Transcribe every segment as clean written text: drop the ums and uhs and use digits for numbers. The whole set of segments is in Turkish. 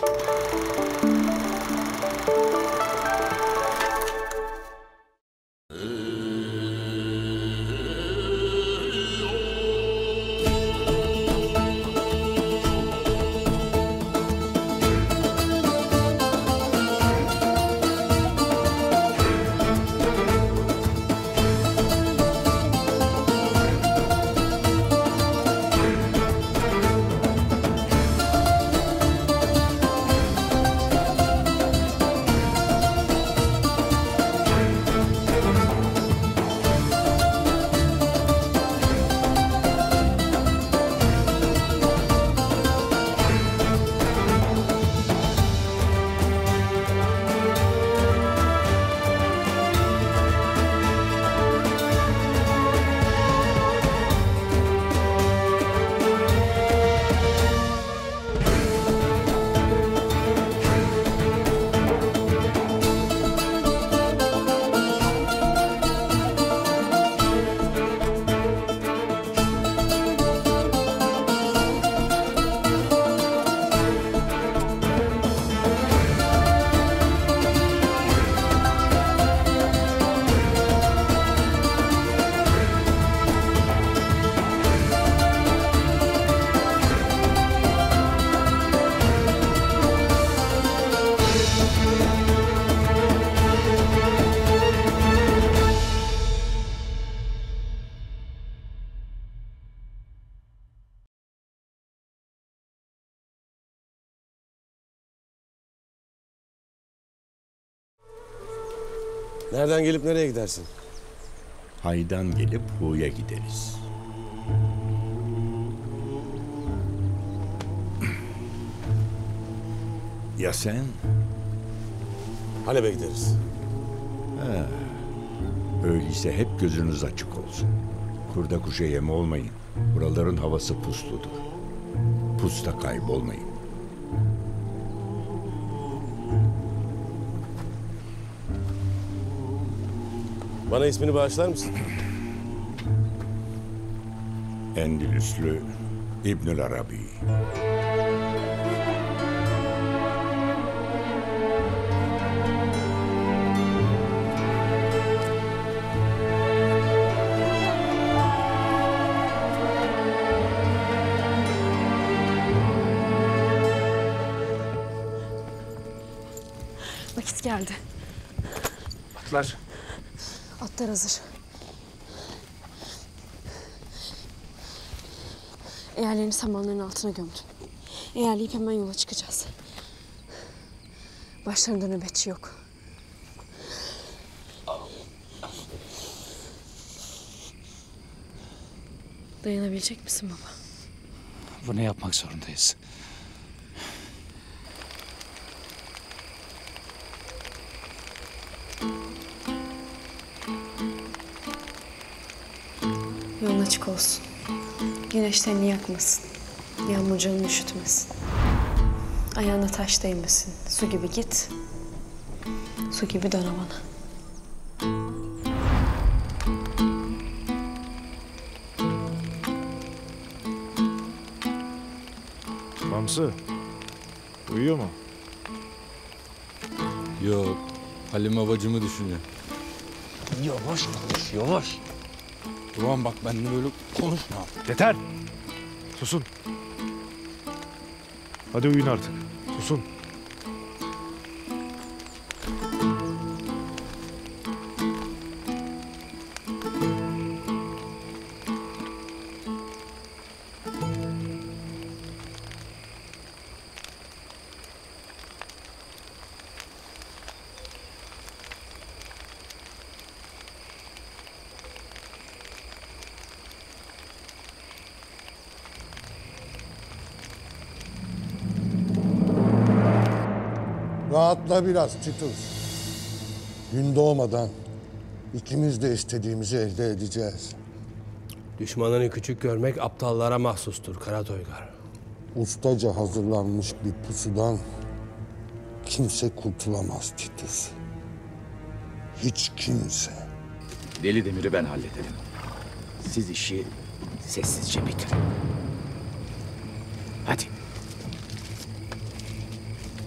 Nereden gelip nereye gidersin? Hay'dan gelip Hu'ya gideriz. Ya sen? Halep'e gideriz. Öyleyse hep gözünüz açık olsun. Kurda kuşa yem olmayın. Buraların havası pusludur. Pusta kaybolmayın. Bana ismini bağışlar mısın? Endülüslü İbnül Arabi. Vakit geldi. Atlar. Atlar hazır. Eğerlerini samanların altına gömdüm. Eğerleyip hemen yola çıkacağız. Başlarında nöbetçi yok. Dayanabilecek misin baba? Bunu yapmak zorundayız. Yolun açık olsun. Güneş tenini yakmasın. Yağmur canını üşütmesin. Ayağına taş değmesin. Su gibi git. Su gibi dön bana. Bamsı, uyuyor mu? Yok, Halime bacımı düşünüyor. Yavaş konuş, yavaş. Duran bak benimle böyle konuşma. Yeter! Susun. Hadi uyuyun artık. Susun. Rahatla biraz Titus. Gün doğmadan ikimiz de istediğimizi elde edeceğiz. Düşmanını küçük görmek aptallara mahsustur Karatoygar. Ustaca hazırlanmış bir pusudan kimse kurtulamaz Titus. Hiç kimse. Deli Demir'i ben hallederim. Siz işi sessizce bitirin. Hadi.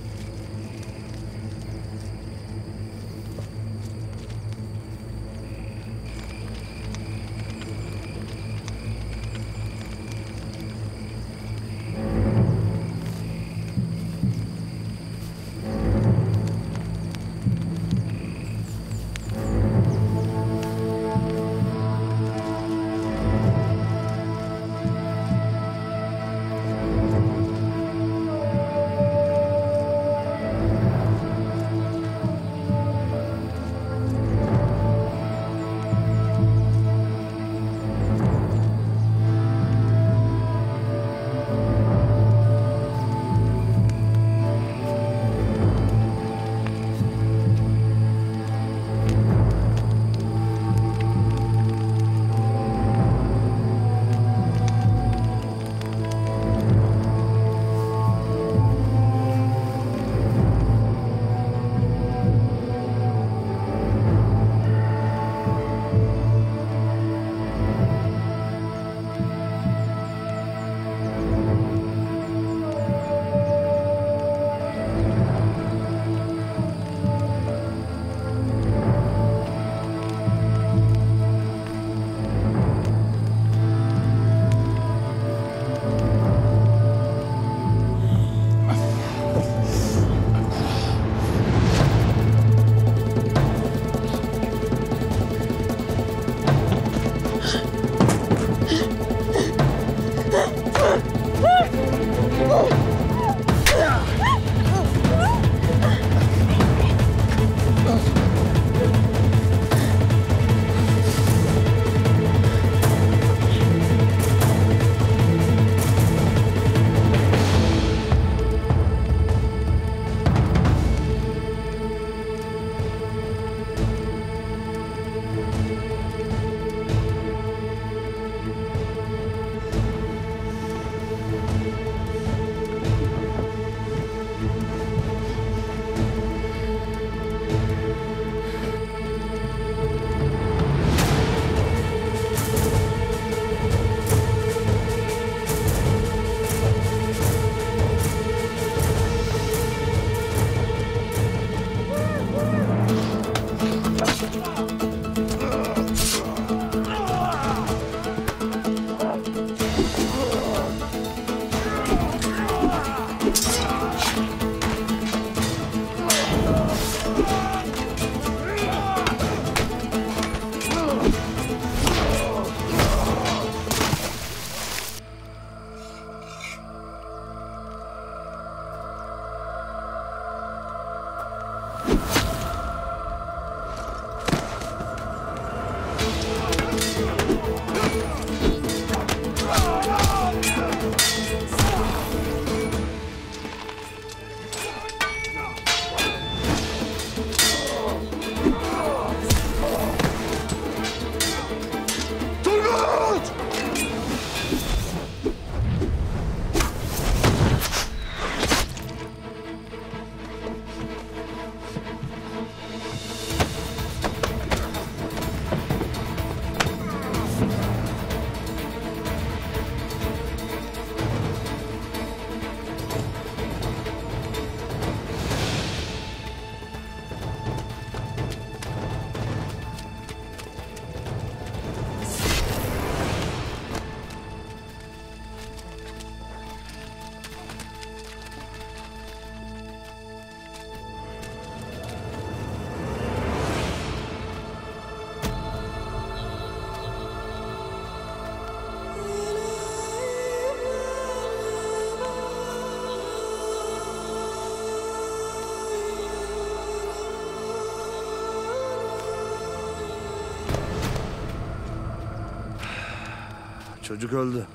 Çocuk öldü.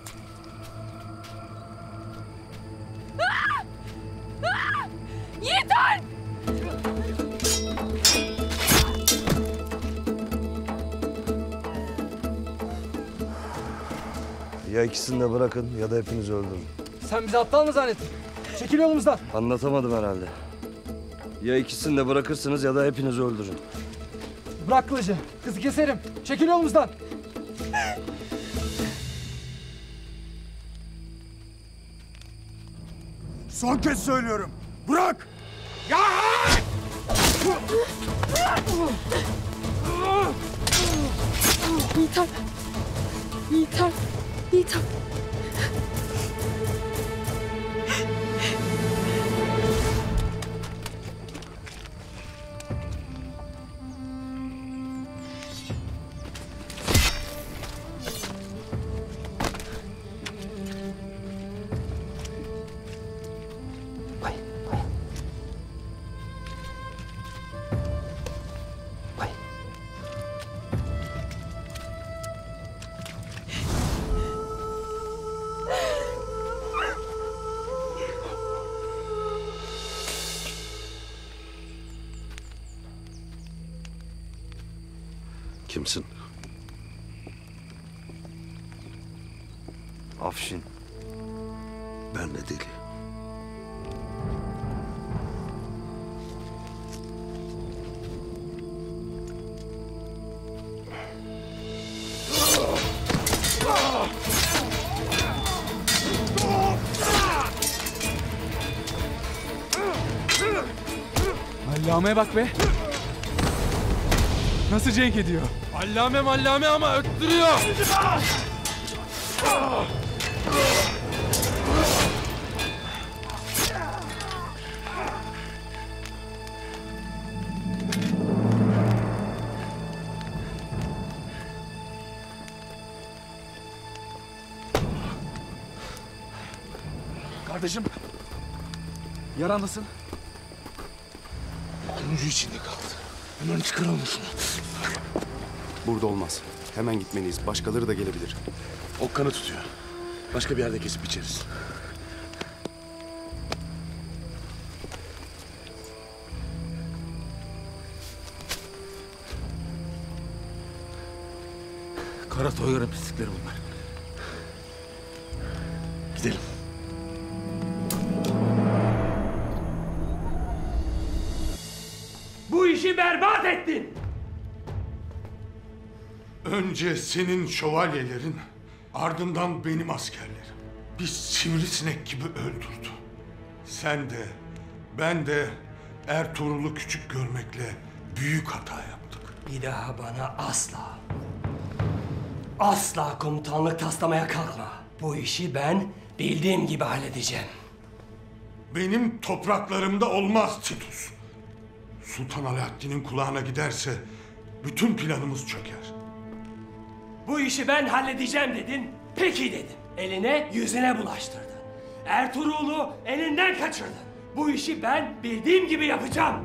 Yeter! Ya ikisini de bırakın ya da hepinizi öldürün. Sen bizi aptal mı zannettin? Çekil yolumuzdan. Anlatamadım herhalde. Ya ikisini de bırakırsınız ya da hepinizi öldürün. Bırak kılıcı. Kızı keserim. Çekil yolumuzdan. Son kez söylüyorum. Bırak! Yeter! Yeter! Yeter! Kimsin? Afşin. Ben de deli. Allame'ye bak be. Nasıl cenk ediyor? Allame ama öttürüyor. Kardeşim. Yaran nasıl? Sonuncu içinde kaldı. Hemen çıkaralım şunu. Burada olmaz. Hemen gitmeliyiz. Başkaları da gelebilir. Ok kanı tutuyor. Başka bir yerde kesip içeriz. Kara Toygar'ın pislikleri bunlar. Gidelim. Bu işi berbat ettin. Önce senin şövalyelerin, ardından benim askerlerim. Biz sivrisinek gibi öldürdü. Sen de, ben de Ertuğrul'u küçük görmekle büyük hata yaptık. Bir daha bana asla komutanlık taslamaya kalkma. Bu işi ben bildiğim gibi halledeceğim. Benim topraklarımda olmaz Titus. Sultan Alaaddin'in kulağına giderse bütün planımız çöker. Bu işi ben halledeceğim dedin, peki dedim. Eline yüzüne bulaştırdın. Ertuğrul'u elinden kaçırdın. Bu işi ben bildiğim gibi yapacağım.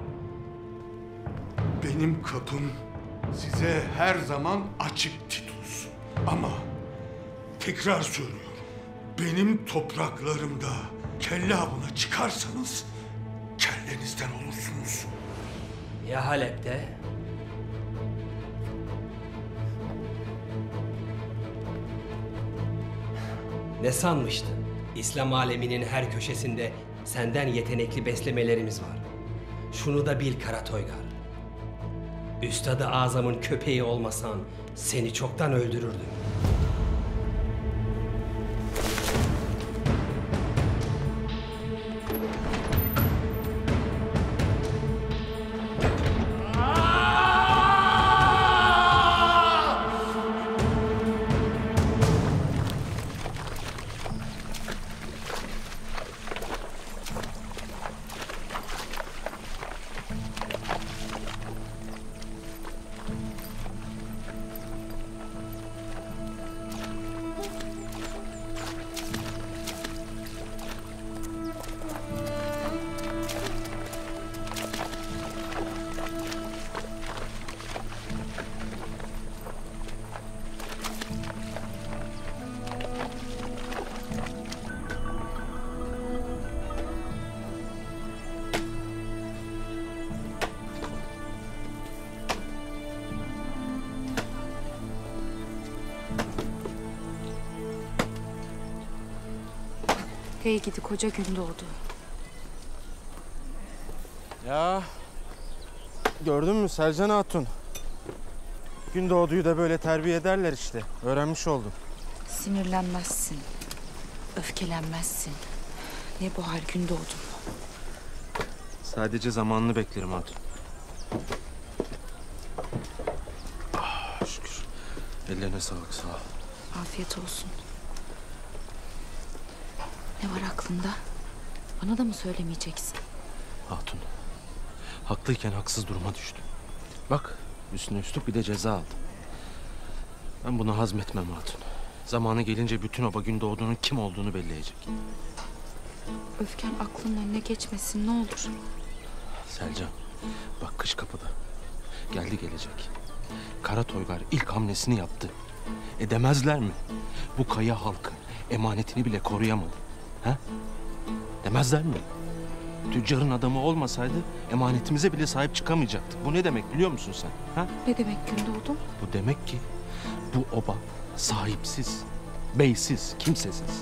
Benim kapım size her zaman açık Titus. Ama tekrar söylüyorum. Benim topraklarımda kelle avına çıkarsanız kellenizden olursunuz. Ya Halep'te? Ne sanmıştın? İslam aleminin her köşesinde senden yetenekli beslemelerimiz var. Şunu da bil Kara Toygar. Üstad-ı Azam'ın köpeği olmasan seni çoktan öldürürdüm. Hey gidi koca gün doğdu. Ya gördün mü Selcan Hatun? Gündoğdu'yu da böyle terbiye ederler işte. Öğrenmiş oldum. Sinirlenmezsin. Öfkelenmezsin. Ne bu hal Gündoğdu? Sadece zamanını beklerim Hatun. Ah, şükür. Ellerine sağlık, sağ ol. Afiyet olsun. Ne var aklında? Bana da mı söylemeyeceksin? Hatun, haklıyken haksız duruma düştüm. Bak, üstüne üstlük bir de ceza aldım. Ben bunu hazmetmem Hatun. Zamanı gelince bütün oba Gündoğdu'nun kim olduğunu belleyecek. Öfken aklının önüne geçmesin ne olur. Selcan, bak kış kapıda. Geldi gelecek. Kara Toygar ilk hamlesini yaptı. Demezler mi? Bu kaya halkı emanetini bile koruyamadı. Ha? Demezler mi? Tüccarın adamı olmasaydı emanetimize bile sahip çıkamayacaktık. Bu ne demek biliyor musun sen? Ha? Ne demek Gündoğdu? Bu demek ki bu oba sahipsiz, beysiz, kimsesiz.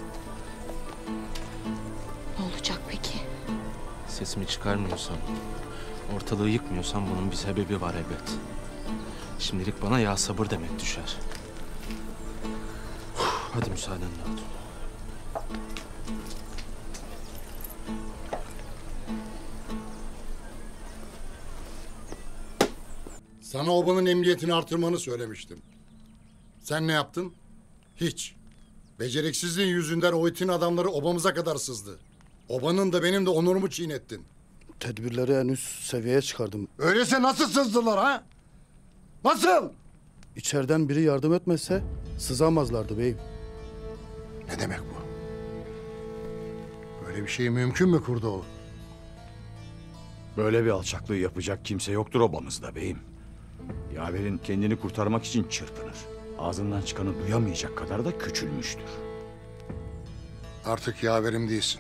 Ne olacak peki? Sesimi çıkarmıyorsam, ortalığı yıkmıyorsam bunun bir sebebi var elbet. Şimdilik bana ya sabır demek düşer. Hadi müsaadenle Hatun. Sana obanın emniyetini artırmanı söylemiştim. Sen ne yaptın? Hiç. Beceriksizliğin yüzünden o itin adamları obamıza kadar sızdı. Obanın da benim de onurumu çiğnettin. Tedbirleri en üst seviyeye çıkardım. Öyleyse nasıl sızdılar ha? Nasıl? İçeriden biri yardım etmezse sızamazlardı beyim. Ne demek bu? Böyle bir şey mümkün mü Kurdoğlu? Böyle bir alçaklığı yapacak kimse yoktur obamızda beyim. Yaver'in kendini kurtarmak için çırpınır. Ağzından çıkanı duyamayacak kadar da küçülmüştür. Artık yaverim değilsin.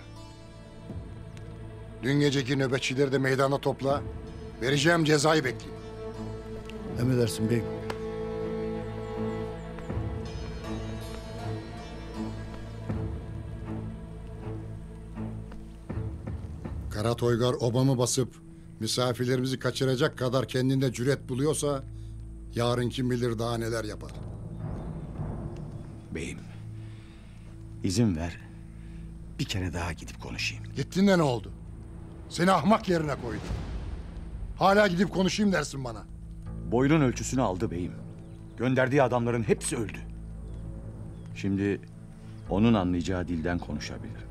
Dün geceki nöbetçileri de meydana topla. Vereceğim cezayı bekleyin. Emredersin beyim. Kara Toygar obamı basıp misafirlerimizi kaçıracak kadar kendinde cüret buluyorsa yarın kim bilir daha neler yapar. Beyim, izin ver. Bir kere daha gidip konuşayım. Gittin de ne oldu? Seni ahmak yerine koydu. Hala gidip konuşayım dersin bana. Boyunun ölçüsünü aldı beyim. Gönderdiği adamların hepsi öldü. Şimdi onun anlayacağı dilden konuşabilirim.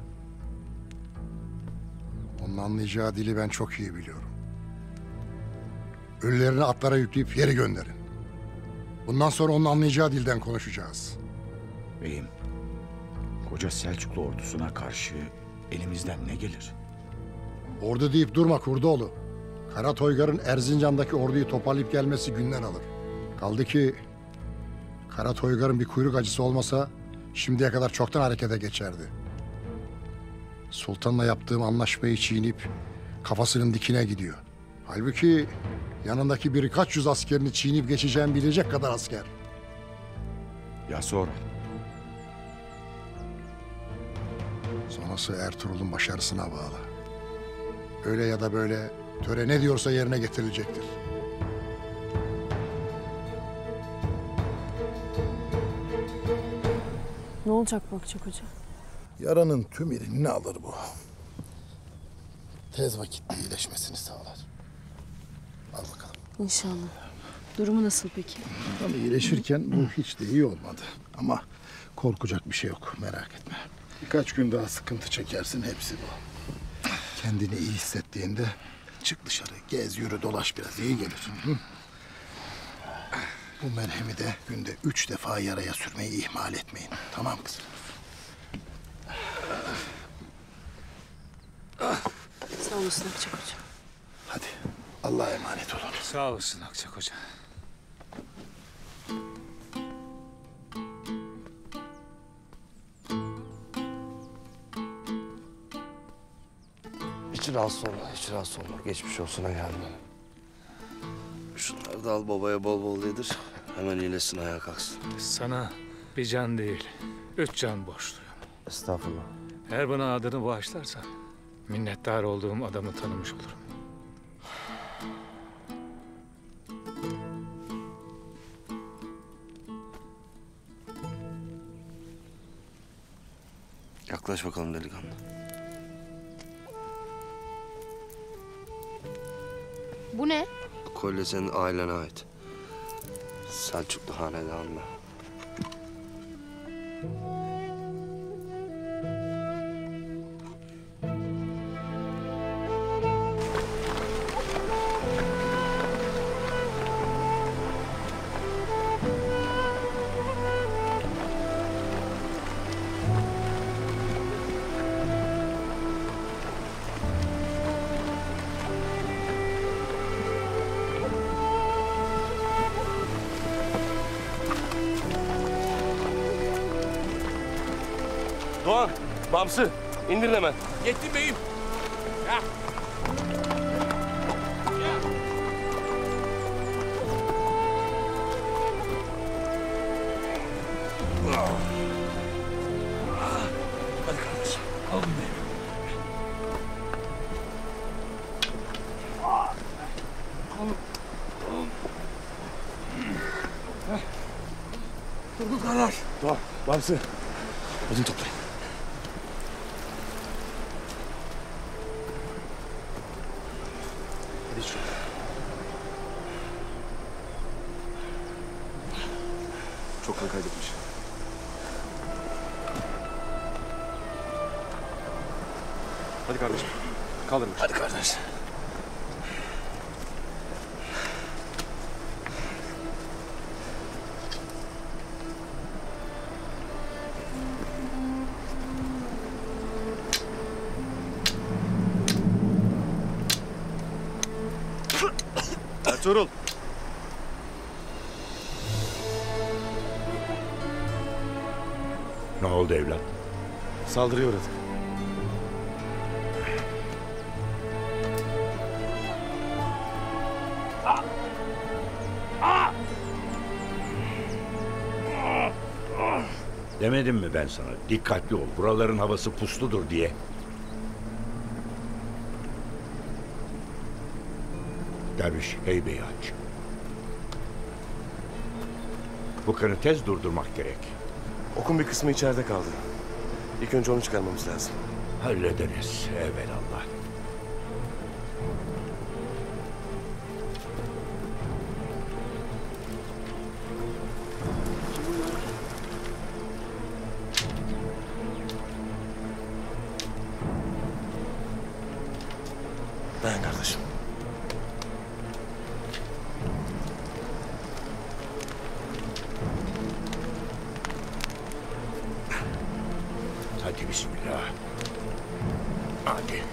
Onun anlayacağı dili ben çok iyi biliyorum. Ölülerini atlara yükleyip yeri gönderin. Bundan sonra onun anlayacağı dilden konuşacağız. Beyim, koca Selçuklu ordusuna karşı elimizden ne gelir? Ordu deyip durma Kurdoğlu. Kara Toygar'ın Erzincan'daki orduyu toparlayıp gelmesi günler alır. Kaldı ki Kara Toygar'ın bir kuyruk acısı olmasa şimdiye kadar çoktan harekete geçerdi. Sultan'la yaptığım anlaşmayı çiğneyip kafasının dikine gidiyor. Halbuki yanındaki birkaç yüz askerini çiğneyip geçeceğini bilecek kadar asker. Ya sonra? Sonrası Ertuğrul'un başarısına bağlı. Öyle ya da böyle töre ne diyorsa yerine getirilecektir. Ne olacak Bakçak Hoca? Yaranın tüm irinini alır bu. Tez vakitte iyileşmesini sağlar. Al bakalım. İnşallah. Durumu nasıl peki? Tam iyileşirken bu hiç de iyi olmadı. Ama korkacak bir şey yok, merak etme. Birkaç gün daha sıkıntı çekersin, hepsi bu. Kendini iyi hissettiğinde çık dışarı, gez, yürü, dolaş biraz, iyi gelir. Hı? Bu merhemi de günde 3 defa yaraya sürmeyi ihmal etmeyin. Tamam kızım? Sağ olasın Akçak Hoca. Hadi, Allah'a emanet olun. Sağ olasın Akçak Hoca. Hiç rahatsız olma, hiç rahatsız olma. Geçmiş olsuna geldim. Şunları da al babaya bol bol yedir. Hemen iyileşsin, ayağa kalksın. Sana bir can değil, 3 can borçluyum. Estağfurullah. Eğer bana adını bağışlarsan minnettar olduğum adamı tanımış olurum. Yaklaş bakalım delikanlı. Bu ne? Bu kolye senin ailene ait. Selçuklu hanedanına. Doğan, Bamsı, indirin hemen. Yettim beyim. Ya. Hadi kardeşim, alın beni. Çocuklar. Doğan, Bamsı. Odun toplayın. Hadi şu. Çok kan kaybetmiş. Hadi kardeşim. Kaldırın. Hadi kardeş. Ertuğrul. Ne oldu evlat? Saldırıya uğradık. Demedim mi ben sana? Dikkatli ol. Buraların havası pusludur diye. Derviş heybeyi aç. Bu kanı tez durdurmak gerek. Okun bir kısmı içeride kaldı. İlk önce onu çıkarmamız lazım. Hallederiz evelallah. Dayan kardeşim. Hadi bismillah. Hadi.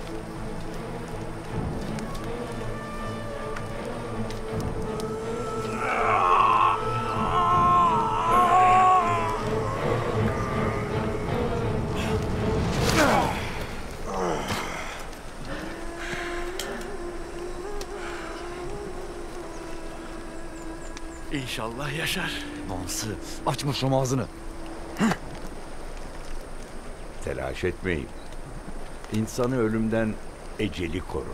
İnşallah yaşar. Bamsı, açma şu ağzını. Telaş etmeyin. İnsanı ölümden eceli korur.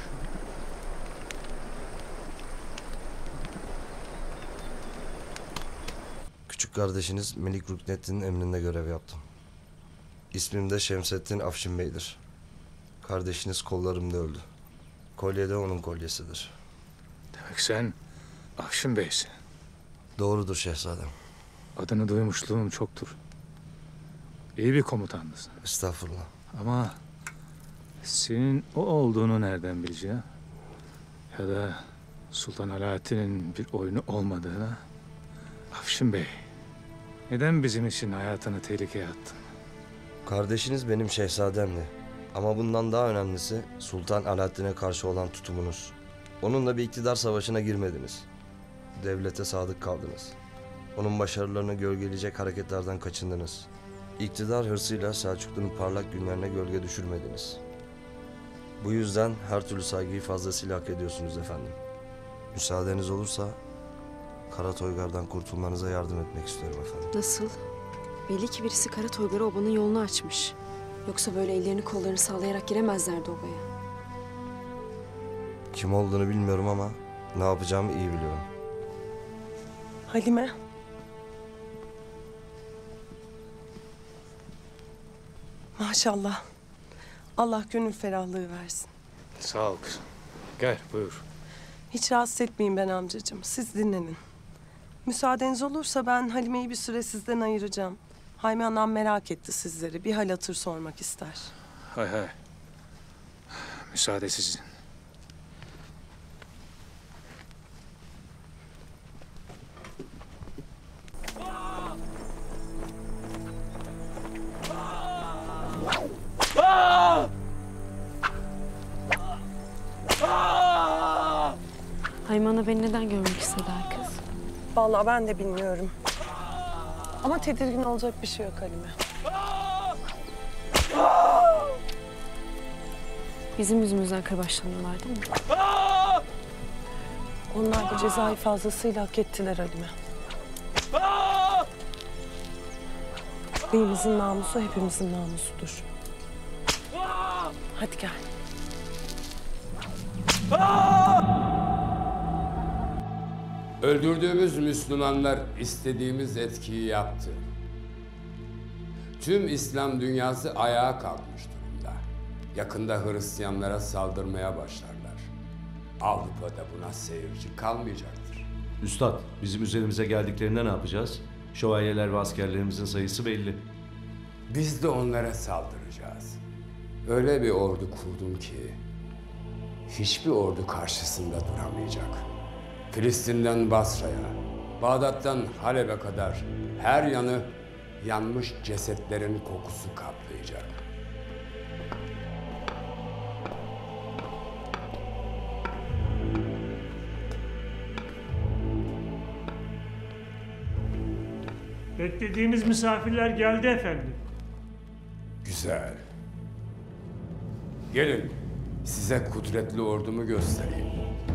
Küçük kardeşiniz Melik Rüknettin'in emrinde görev yaptım. İsmim de Şemsettin Afşin Bey'dir. Kardeşiniz kollarımda öldü. Kolye de onun kolyesidir. Demek sen Afşin Bey'sin. Doğrudur şehzadem. Adını duymuşluğum çoktur. İyi bir komutandısın. Estağfurullah. Ama senin o olduğunu nereden bileceğim? Ya da Sultan Alaaddin'in bir oyunu olmadığını. Afşin Bey, neden bizim için hayatını tehlikeye attın? Kardeşiniz benim şehzademdi. Ama bundan daha önemlisi Sultan Alaaddin'e karşı olan tutumunuz. Onunla bir iktidar savaşına girmediniz. Devlete sadık kaldınız. Onun başarılarını gölgeleyecek hareketlerden kaçındınız. İktidar hırsıyla Selçuklu'nun parlak günlerine gölge düşürmediniz. Bu yüzden her türlü saygıyı fazlasıyla hak ediyorsunuz efendim. Müsaadeniz olursa Kara Toygar'dan kurtulmanıza yardım etmek istiyorum efendim. Nasıl? Belli ki birisi Kara Toygar'a obanın yolunu açmış. Yoksa böyle ellerini kollarını sallayarak giremezlerdi obaya. Kim olduğunu bilmiyorum ama ne yapacağımı iyi biliyorum. Halime. Maşallah. Allah gönül ferahlığı versin. Sağ ol kızım. Gel buyur. Hiç rahatsız etmeyin ben amcacığım. Siz dinlenin. Müsaadeniz olursa ben Halime'yi bir süre sizden ayıracağım. Haymi anam merak etti sizleri. Bir hal hatır sormak ister. Hay hay. Müsaade sizin. Haymi ana beni neden görmek istedi herkes? Vallahi ben de bilmiyorum. Ama tedirgin olacak bir şey yok Halime. Bizim yüzümüzden kırbaçlanıyorlar değil mi? Onlar da cezayı fazlasıyla hak ettiler Halime. Beyimizin namusu hepimizin namusudur. Hadi gel. Öldürdüğümüz Müslümanlar istediğimiz etkiyi yaptı. Tüm İslam dünyası ayağa kalkmış durumda. Yakında Hristiyanlara saldırmaya başlarlar. Avrupa'da buna seyirci kalmayacaktır. Üstad, bizim üzerimize geldiklerinde ne yapacağız? Şövalyeler ve askerlerimizin sayısı belli. Biz de onlara saldıracağız. Öyle bir ordu kurdum ki hiçbir ordu karşısında duramayacak. Filistin'den Basra'ya, Bağdat'tan Halep'e kadar her yanı yanmış cesetlerin kokusu kaplayacak. Beklediğimiz misafirler geldi efendim. Güzel. Gelin, size kudretli ordumu göstereyim.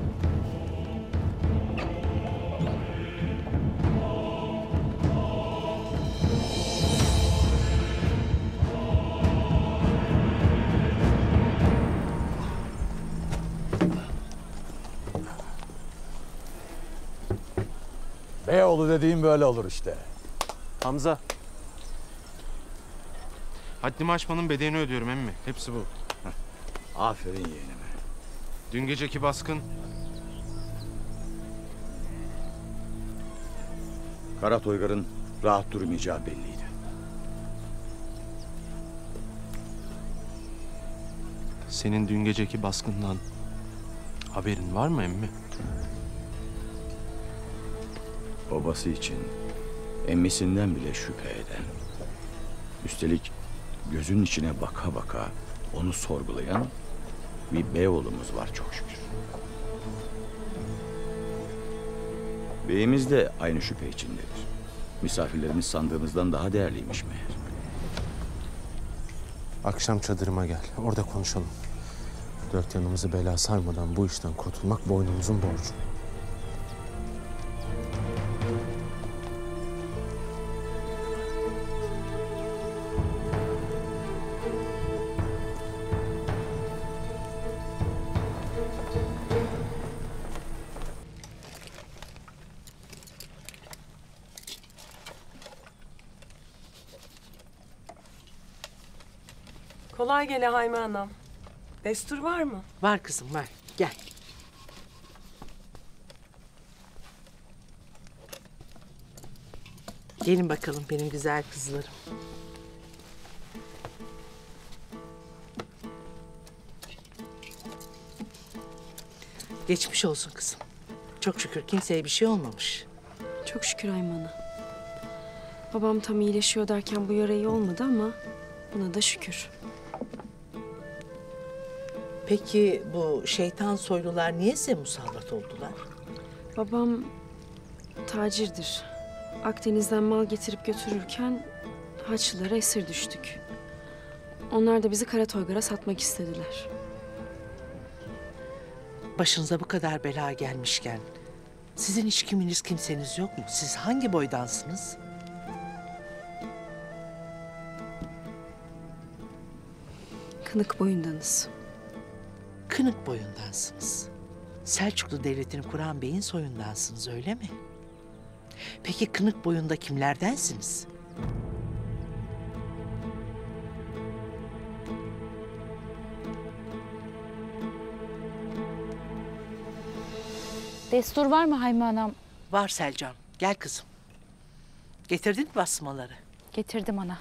Beyoğlu dediğim böyle olur işte. Hamza. Haddimi aşmanın bedelini ödüyorum emmi. Hepsi bu. Aferin yeğenime. Dün geceki baskın Kara Toygar'ın rahat durmayacağı belliydi. senin dün geceki baskından haberin var mı emmi? Babası için emmisinden bile şüphe eden, üstelik gözünün içine baka baka onu sorgulayan bir beyoğlumuz var çok şükür. Beyimiz de aynı şüphe içindedir. Misafirlerimiz sandığımızdan daha değerliymiş meğer. Akşam çadırıma gel. Orada konuşalım. Dört yanımızı bela sarmadan bu işten kurtulmak boynumuzun borcu. Kolay gele Hayme Anam. Destur var mı? Var kızım var. Gel. Gelin bakalım benim güzel kızlarım. Geçmiş olsun kızım. Çok şükür kimseye bir şey olmamış. Çok şükür Ayman'a. Babam tam iyileşiyor derken bu yara iyi olmadı ama buna da şükür. Peki bu şeytan soylular niye size musallat oldular? Babam tacirdir. Akdeniz'den mal getirip götürürken Haçlılara esir düştük. Onlar da bizi Kara Toygar'a satmak istediler. Başınıza bu kadar bela gelmişken sizin hiç kiminiz kimseniz yok mu? Siz hangi boydansınız? Kınık boyundanız. Kınık boyundansınız. Selçuklu Devleti'ni kuran beyin soyundansınız, öyle mi? Peki Kınık boyunda kimlerdensiniz? Destur var mı Hayme Anam? Var Selcan. Gel kızım. Getirdin mi basmaları? Getirdim ana.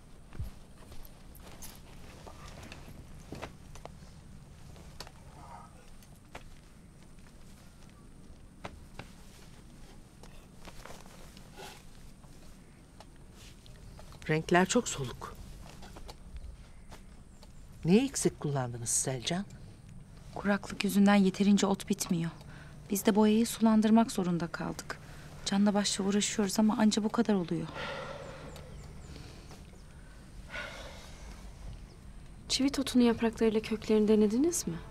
Renkler çok soluk. Neyi eksik kullandınız Selcan? Kuraklık yüzünden yeterince ot bitmiyor. Biz de boyayı sulandırmak zorunda kaldık. Canla başla uğraşıyoruz ama anca bu kadar oluyor. Çivit otunun yapraklarıyla köklerini denediniz mi?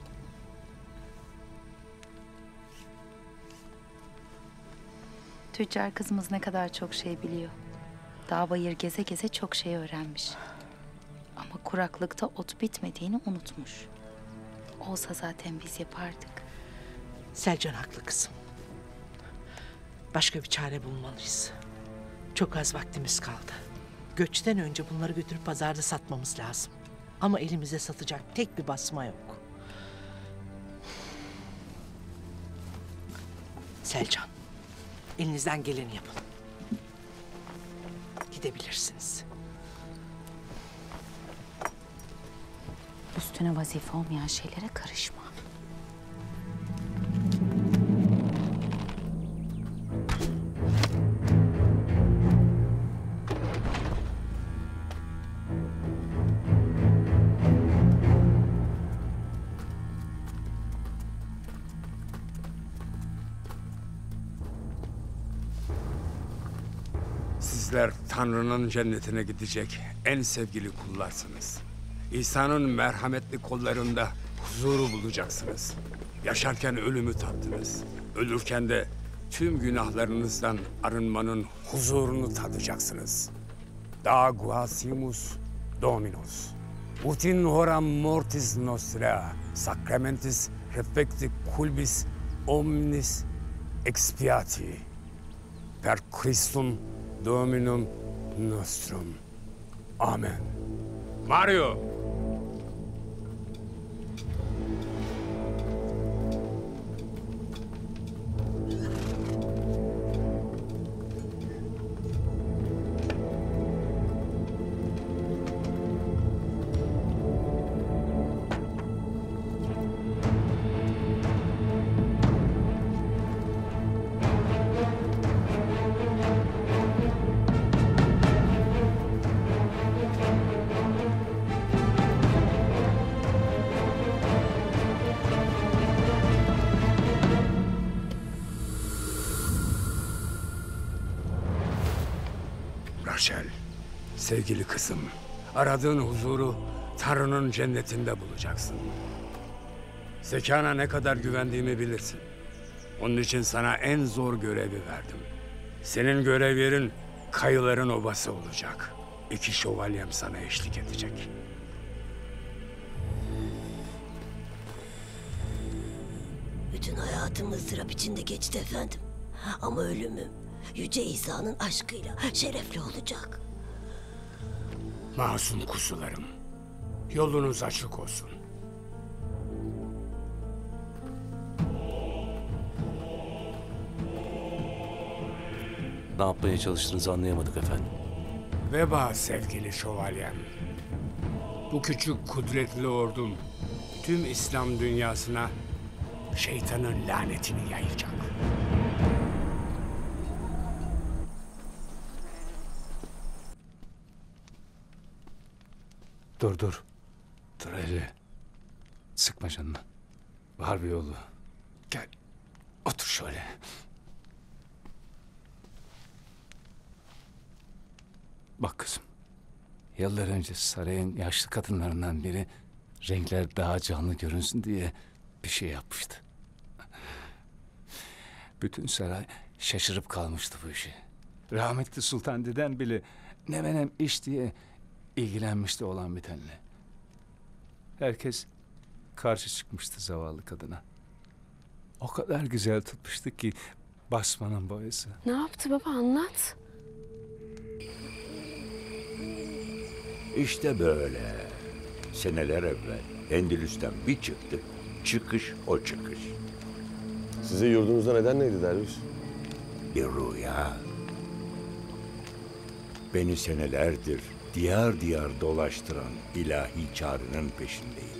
Tüccar kızımız ne kadar çok şey biliyor. Dağ bayır geze geze çok şey öğrenmiş. Ama kuraklıkta ot bitmediğini unutmuş. Olsa zaten biz yapardık. Selcan haklı kızım. Başka bir çare bulmalıyız. Çok az vaktimiz kaldı. Göçten önce bunları götürüp pazarda satmamız lazım. Ama elimize satacak tek bir basma yok. Selcan, elinizden geleni yapın. Gidebilirsiniz. Üstüne vazife olmayan şeylere karışma. Sizler Tanrı'nın cennetine gidecek en sevgili kullarsınız. İsa'nın merhametli kollarında huzuru bulacaksınız. Yaşarken ölümü tattınız. Ölürken de tüm günahlarınızdan arınmanın huzurunu tadacaksınız. Da guasimus Dominus. Ut in horam mortis nostra sacramentis refecti culpis omnis expiati. Per Christum Dominum nostrum. Amen. Mario! Rachel, sevgili kızım, aradığın huzuru Tanrı'nın cennetinde bulacaksın. Zekana ne kadar güvendiğimi bilirsin. Onun için sana en zor görevi verdim. Senin görev yerin Kayıların Obası olacak. 2 şövalyem sana eşlik edecek. Bütün hayatım ızdırap içinde geçti efendim. Ama ölümüm Yüce İsa'nın aşkıyla şerefli olacak. Masum kuzularım, yolunuz açık olsun. Ne yapmaya çalıştığınızı anlayamadık efendim. Veba sevgili şövalyem. Bu küçük kudretli ordum tüm İslam dünyasına şeytanın lanetini yayacak. Dur dur. Dur hele. Sıkma canını. Var bir yolu. Gel. Otur şöyle. Bak kızım. Yıllar önce sarayın yaşlı kadınlarından biri renkler daha canlı görünsün diye bir şey yapmıştı. Bütün saray şaşırıp kalmıştı bu işe. Rahmetli Sultan dedem bile ne menem iş diye ilgilenmişti olan bitenle. Herkes karşı çıkmıştı zavallı kadına. O kadar güzel tutmuştu ki basmanın boyası. Ne yaptı baba, anlat. İşte böyle. Seneler evvel Endülüs'ten bir çıktı. Çıkış o çıkış. Size yurdunuzda neden neydi derviş? Bir rüya. Beni senelerdir diyar diyar dolaştıran ilahi çağrının peşindeyim.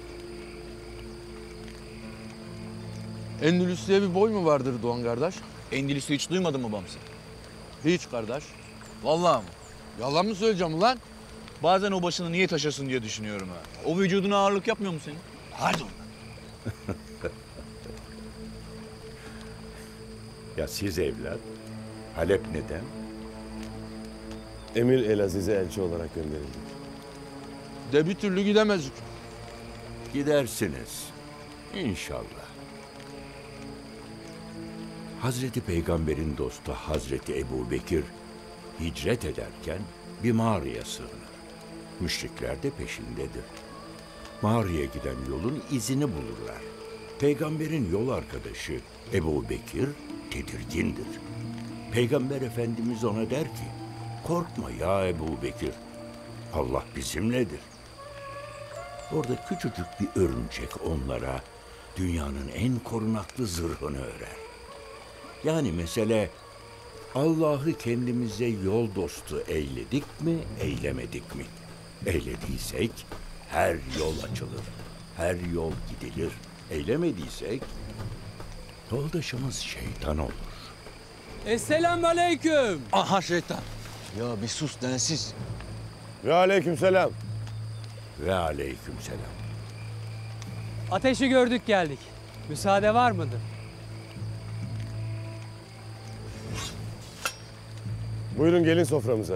Endülüs diye bir boy mu vardır Doğan kardeş? Endülüs'ü hiç duymadın mı Bamsı? Hiç kardeş. Vallahi mı? Yalan mı söyleyeceğim ulan? Bazen o başını niye taşırsın diye düşünüyorum ha. O vücuduna ağırlık yapmıyor mu senin? Hadi oradan. Ya siz evlat? Halep neden? Emir Elaziz'e elçi olarak gönderildi. De bir türlü gidemezdik. Gidersiniz. İnşallah. Hazreti Peygamber'in dostu Hazreti Ebubekir hicret ederken bir mağaraya sığınır. Müşrikler de peşindedir. Mağaraya giden yolun izini bulurlar. Peygamber'in yol arkadaşı Ebubekir tedirgindir. Peygamber Efendimiz ona der ki, korkma ya Ebubekir, Allah bizimledir. Orada küçücük bir örümcek onlara dünyanın en korunaklı zırhını örer. Yani mesele Allah'ı kendimize yol dostu eyledik mi, eylemedik mi? Eylediysek her yol açılır, her yol gidilir. Eylemediysek yoldaşımız şeytan olur. Esselamu aleyküm. Aha şeytan. Ya bir sus densiz. Ve aleykümselam. Ve aleykümselam. Ateşi gördük geldik. Müsaade var mıdır? Buyurun gelin soframıza.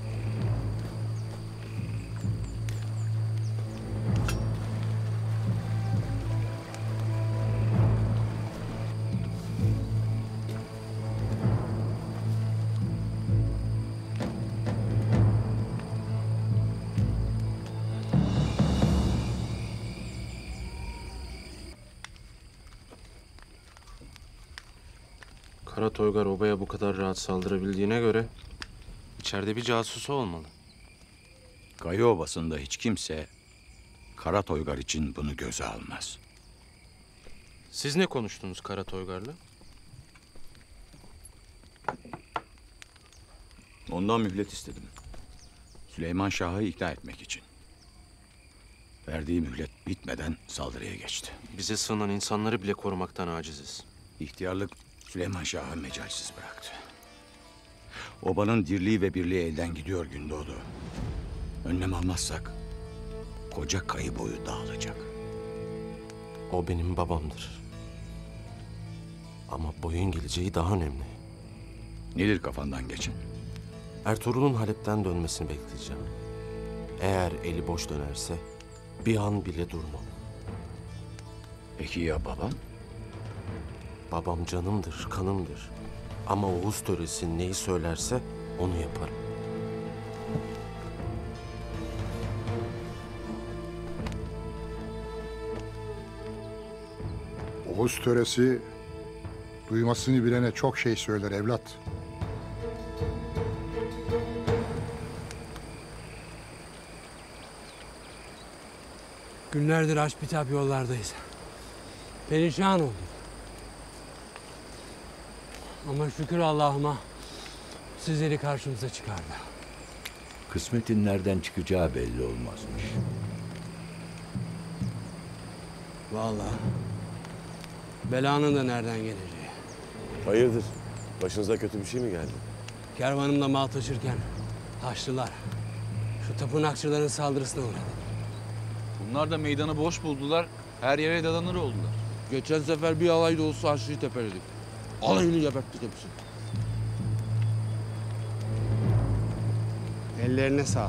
Kara Toygar obaya bu kadar rahat saldırabildiğine göre içeride bir casusu olmalı. Kayı Obası'nda hiç kimse Kara Toygar için bunu göze almaz. Siz ne konuştunuz Kara Toygar'la? Ondan mühlet istedim. Süleyman Şah'ı ikna etmek için. Verdiği mühlet bitmeden saldırıya geçti. Bize sığınan insanları bile korumaktan aciziz. İhtiyarlık Süleyman Şah'ı mecalsiz bıraktı. Obanın dirliği ve birliği elden gidiyor Gündoğdu. Önlem almazsak koca kayı boyu dağılacak. O benim babamdır. Ama boyun geleceği daha önemli. Nedir kafandan geçen? Ertuğrul'un Halep'ten dönmesini bekleyeceğim. Eğer eli boş dönerse bir an bile durmam. Peki ya babam? Babam canımdır, kanımdır. Ama Oğuz töresi neyi söylerse onu yaparım. Oğuz töresi duymasını bilene çok şey söyler evlat. Günlerdir aç bitap yollardayız. Perişan olduk. Ama şükür Allah'ıma sizleri karşımıza çıkardı. Kısmetin nereden çıkacağı belli olmazmış. Vallahi belanın da nereden geleceği. Hayırdır? Başınıza kötü bir şey mi geldi? Kervanımla mal taşırken Haçlılar şu tapınakçıların saldırısına uğradı. Bunlar da meydanı boş buldular. Her yere dadanır oldular. Geçen sefer bir alay dolusu Haçlı'yı tepeledik. Alayını geberttik hepsini. Ellerine sağlık.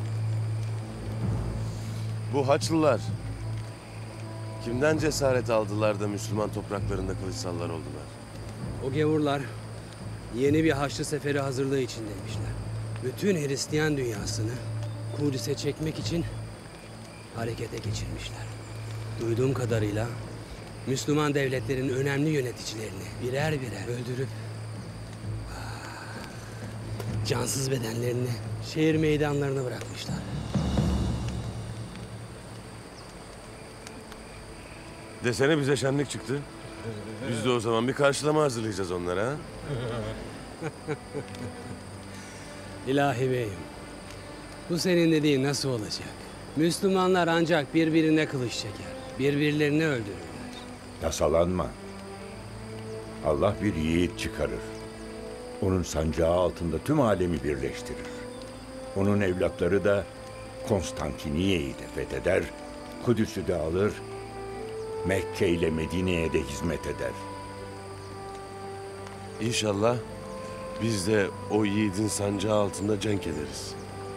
Bu Haçlılar kimden cesaret aldılar da Müslüman topraklarında kılıçsallar oldular? O gavurlar yeni bir Haçlı seferi hazırlığı içindeymişler. Bütün Hristiyan dünyasını Kudüs'e çekmek için harekete geçirmişler. Duyduğum kadarıyla Müslüman devletlerin önemli yöneticilerini birer birer öldürüp cansız bedenlerini şehir meydanlarına bırakmışlar. Desene bize şenlik çıktı. Biz de o zaman bir karşılama hazırlayacağız onlara. Ha? İlahi beyim, bu senin dediğin nasıl olacak? Müslümanlar ancak birbirine kılıç çeker, birbirlerini öldürürler. Tasalanma. Allah bir yiğit çıkarır. Onun sancağı altında tüm alemi birleştirir. Onun evlatları da Konstantiniye'yi de fetheder, Kudüs'ü de alır, Mekke ile Medine'ye de hizmet eder. İnşallah biz de o yiğidin sancağı altında cenk ederiz.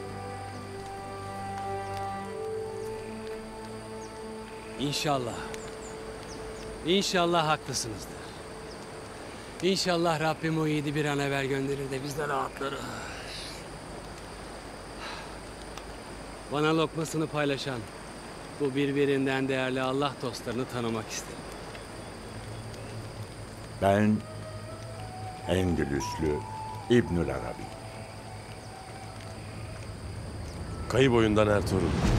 İnşallah. İnşallah haklısınızdır. İnşallah Rabbim o yiğidi bir an evvel gönderir de biz de rahatlarız. Bana lokmasını paylaşan bu birbirinden değerli Allah dostlarını tanımak isterim. Ben Endülüslü İbnül Arabi. Kayı boyundan Ertuğrul.